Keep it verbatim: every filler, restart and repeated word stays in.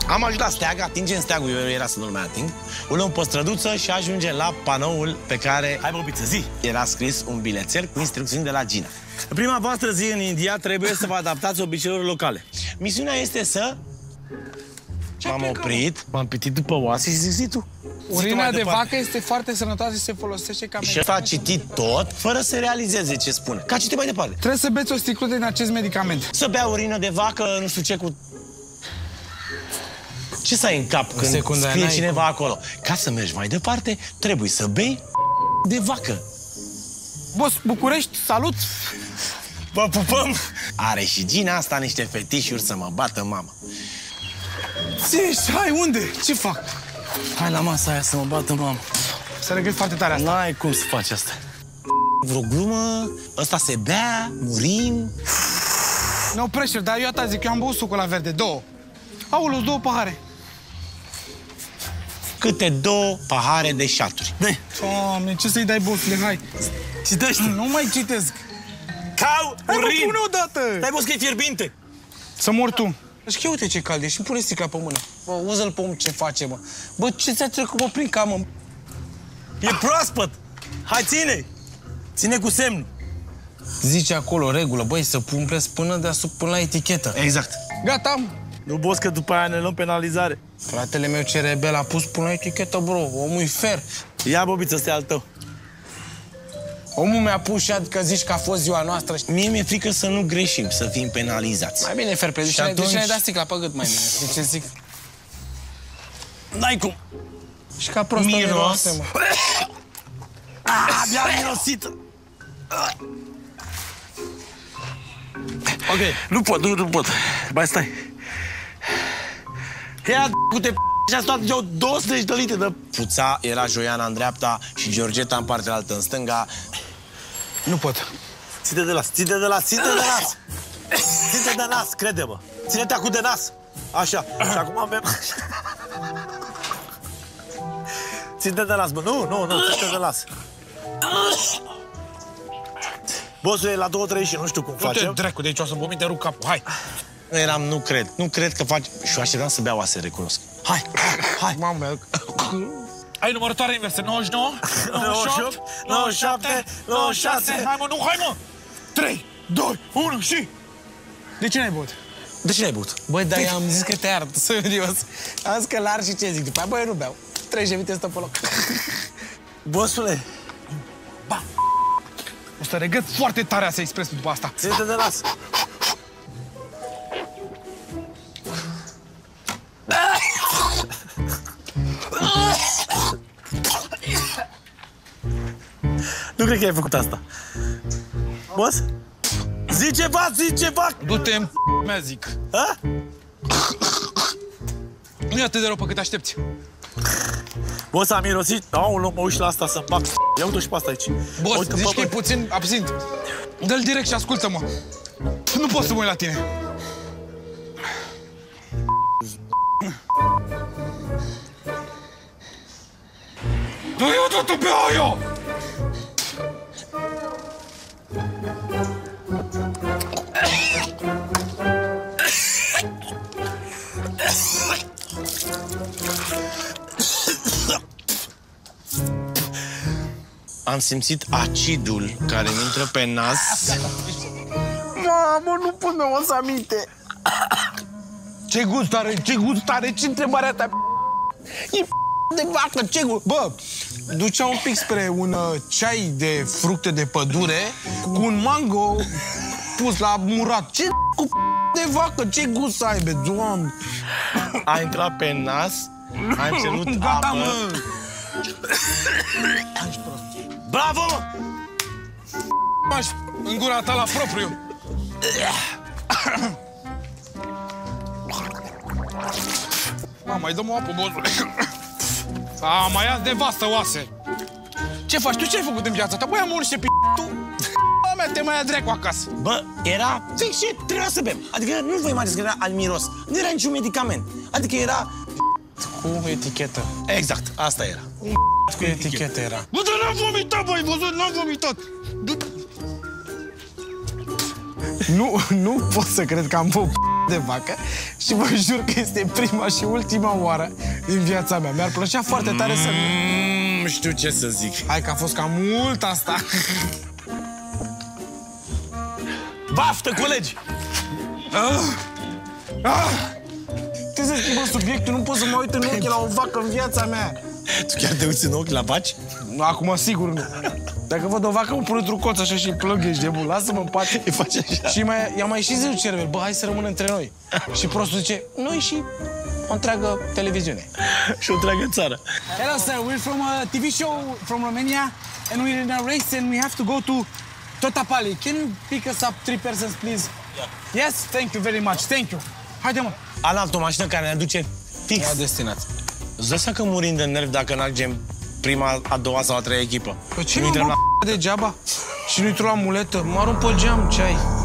Am ajuns la steag, atingem steagul, eu era să nu-l mai ating. O luăm pe străduță și ajungem la panoul pe care... Hai, bobiță, zi! Era scris un bilețel cu instrucțiuni de la Gina. În prima voastră zi în India trebuie să vă adaptați obiceiurilor locale. Misiunea este să... M-am oprit, m-am pitit după oase și zic, zi tu. Urina de vacă este foarte sănătoasă și se folosește ca medicament. Și ăsta a citit tot, fără să realizeze ce spune. Ca citit mai departe. Trebuie să beți o sticluță din acest medicament. Să bea urină de vacă, nu știu ce, cu... Ce să ai în cap când Secunda scrie cineva cum... acolo? Ca să mergi mai departe, trebuie să bei de vacă. Boss, București, salut! Vă pupăm! Are și Gina asta niște fetișuri să mă bată mama. Zi, hai, unde? Ce fac? Hai la masa aia să mă bată mama. Să regret foarte tare asta. N-ai cum să faci asta. Vreo glumă, ăsta se bea, murim. No pressure, dar eu atâta zic, eu am băut sucul la verde, două. Aoleu, două pahare. Câte două pahare de șaturi. Doamne, ce să-i dai, bossule, hai. Citește. Nu mai citesc. Cau, hai, urin. Hai, mă, pune odată. Stai, boss, că e fierbinte. Să mor tu. Deci, uite ce cald e și pune sticla pe mână. Bă, uză-l pe om ce face, mă. Bă, ce ți-a trecut, mă, prin camă? E proaspăt. Hai, ține. Ține cu semn. Zice acolo, regulă, băi, să umplesc până deasupra, până la etichetă. Exact. Gata, am. Nu, boss, că după aia ne luăm penalizare. Fratele meu ce rebel a pus până la etichetă, bro. Omul-i fer. Ia, bobiță, ăsta e al tău. Omul mi-a pus și că zici că a fost ziua noastră. Mie mi-e frică să nu greșim, să fim penalizați. Mai bine, fair play. De ce atunci... ne dai sticla pe gât mai bine? De ce zic? N-ai cum. Și ca prostă miroase, mă. Ah, mi-a mirosit. Ok. Nu pot, nu, nu pot. Mai stai. Ia, cu-te și-a stat eu douăsprezece de litri de... Puța era Joiana în dreapta și Georgeta în partea altă în stânga. Nu pot. Ține de las, ține de las, ține de nas. Ține de nas, crede-mă. Ține-te acum de nas. Așa. Și acum avem... Ține de las, bă. Nu, nu, nu, ține de las. Bossul e la două trei și nu știu cum facem. Du-te dracu, de aici o să vomit, te rup capul, hai. Eram, nu cred, nu cred că faci... Și eu așteptam să bea oase, recunosc. Hai, hai. Mamă, ai numărătoare inversă, nouăzeci și nouă, nouăzeci și opt, nouăzeci și șapte, nouăzeci și șase. Hai mă, nu, hai mă! trei, doi, unu și... De ce n-ai băut? De ce n-ai băut? Băi, dar i-am zis că te iert, serios. Am zis că l-ar și ce zic după aia, băi, nu beau. treizeci de minute stă pe loc. Bossule. Ba. O să regret foarte tare să expres după asta. Ține-te de las. Nu cred că ai făcut asta. Boss? Zi ceva, zi ceva! Du-te în mea, zic. Ha? Nu e atât de rău pe cât aștepți. Boss, am mirosit. Aoleu, mă uiți la asta să-mi bag. Ia uite și pe asta aici. Boss, zici că e puțin absint. Dă-l direct și ascultă-mă. Nu pot să mă uit la tine. Da, eu tot pe aia! Am simțit acidul care mi intră pe nas. Mamă, nu pot mi-o să aminte. Ce gust are, ce gust are, ce întrebarea ta? E de vacă, ce gust? Bă, ducea un pic spre un uh, ceai de fructe de pădure cu un mango pus la murat. Ce cu de vacă, ce gust să aibă, Doamne? A intrat pe nas, a înțelut Gata, apă. mă! Bravo, mă! Maș, în gura ta la propriu. Mă, mai dă-mă apă, bosule. A, mai ia de vastă oase. Ce faci? Tu ce ai făcut în viața ta? Băi, am niște p***, tu... Bă, mea, te mai ia dracu acasă. Bă, era fix și trebuia să bem. Adică nu vă imaginați că era al miros. Nu era niciun medicament. Adică era... Cu etichetă. Exact, asta era. Cu etichetă era. Bă, dar n-am vomitat, băi, văzut, n-am vomitat. Nu, nu pot să cred că am băut de vacă și vă jur că este prima și ultima oară din viața mea. Mi-ar plăcea foarte tare să... Mm, știu ce să zic. Hai că a fost cam mult asta. Baftă, colegi! Ah! Ah! Trebuie să schimbă subiectul, nu pot să mă uit în ochi la o vacă în viața mea. Tu chiar te uiți în ochi la vaci? Acum sigur nu. Dacă văd o vacă, mă pun într-un colț așa și plâng, ești de bun. Lasă-mă în pate. Îi face așa. Și mai, i-am mai și zis lui Cervel, bă, hai să rămânem între noi. Și prostul zice, noi și o întreagă televiziune. Și o întreagă țară. Hello, sir. We're from a T V show from Romania, and we're in a race, and we have to go to Totapali. Can you pick us up three persons, please? Yeah. Yes, thank you very much. Thank you. Haide, mă. Altă o mașină care ne aduce fix La destinație. Îți dai seama că murim de nervi dacă n-mergem prima, a doua sau a treia echipă? Păi ce Nu nu intrăm mă, la... degeaba? Și nu-i o amuletă? Mă arunc pe geam, ce ai?